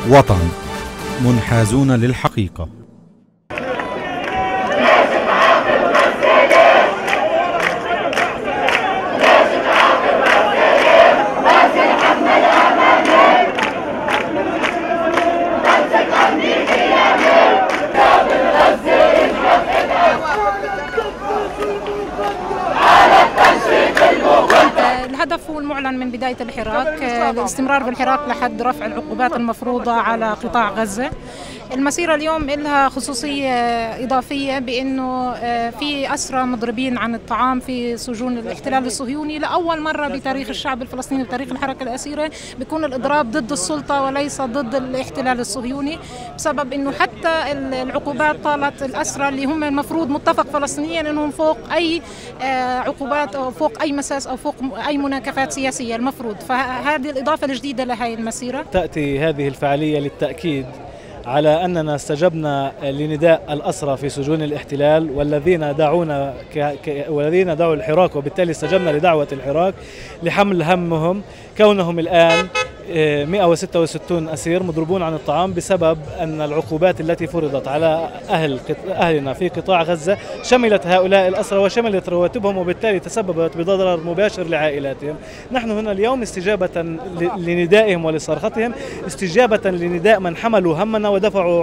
وطن، منحازون للحقيقة. الهدف هو المعلن من بداية الحراك الاستمرار بالحراك لحد رفع العقوبات المفروضة على قطاع غزة. المسيرة اليوم لها خصوصية إضافية بأنه في أسرى مضربين عن الطعام في سجون الاحتلال الصهيوني. لأول مرة بتاريخ الشعب الفلسطيني وتاريخ الحركة الأسيرة بيكون الإضراب ضد السلطة وليس ضد الاحتلال الصهيوني، بسبب أنه حتى العقوبات طالت الأسرى اللي هم المفروض متفق فلسطينيا أنهم فوق أي عقوبات أو فوق أي مساس أو فوق أي مناكفات سياسية المفروض. فهذه الإضافة الجديدة لهذه المسيرة. تأتي هذه الفعالية للتأكيد على أننا استجبنا لنداء الأسرى في سجون الاحتلال والذين دعوا الحراك، وبالتالي استجبنا لدعوة الحراك لحمل همهم كونهم الآن 166 أسير مضروبون عن الطعام بسبب أن العقوبات التي فرضت على أهلنا في قطاع غزة شملت هؤلاء الأسرى وشملت رواتبهم، وبالتالي تسببت بضرر مباشر لعائلاتهم. نحن هنا اليوم استجابة لندائهم ولصرختهم، استجابة لنداء من حملوا همنا ودفعوا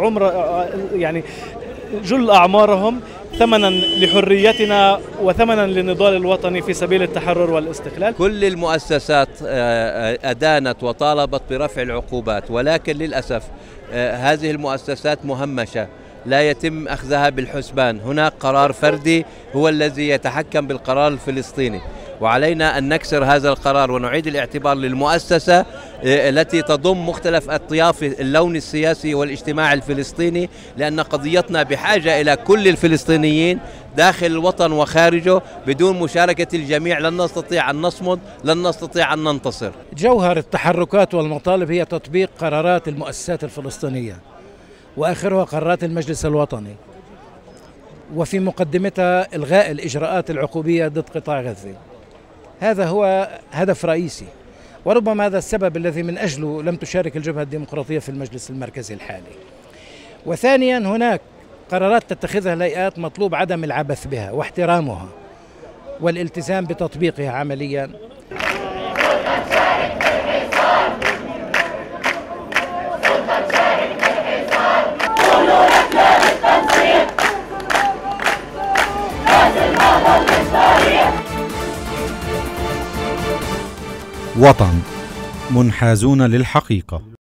جل أعمارهم ثمنا لحريتنا وثمنا للنضال الوطني في سبيل التحرر والاستقلال. كل المؤسسات أدانت وطالبت برفع العقوبات، ولكن للأسف هذه المؤسسات مهمشة لا يتم أخذها بالحسبان. هناك قرار فردي هو الذي يتحكم بالقرار الفلسطيني، وعلينا أن نكسر هذا القرار ونعيد الاعتبار للمؤسسة التي تضم مختلف أطياف اللون السياسي والاجتماعي الفلسطيني، لأن قضيتنا بحاجة إلى كل الفلسطينيين داخل الوطن وخارجه. بدون مشاركة الجميع لن نستطيع أن نصمد، لن نستطيع أن ننتصر. جوهر التحركات والمطالب هي تطبيق قرارات المؤسسات الفلسطينية، وآخرها قرارات المجلس الوطني، وفي مقدمتها إلغاء الإجراءات العقوبية ضد قطاع غزة. هذا هو هدف رئيسي، وربما هذا السبب الذي من أجله لم تشارك الجبهة الديمقراطية في المجلس المركزي الحالي. وثانيا هناك قرارات تتخذها الهيئات مطلوب عدم العبث بها واحترامها والالتزام بتطبيقها عمليا. وطن، منحازون للحقيقة.